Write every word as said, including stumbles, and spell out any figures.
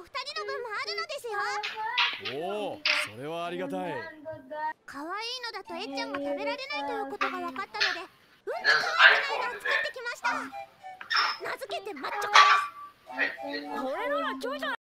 お二人の分もあるのですよ。 おお、それはありがたい。 可愛いのだとえっちゃんが食べられないということが分かったので、うんと可愛くないのを作ってきました。名付けてマッチョコです。 これならちょいじゃ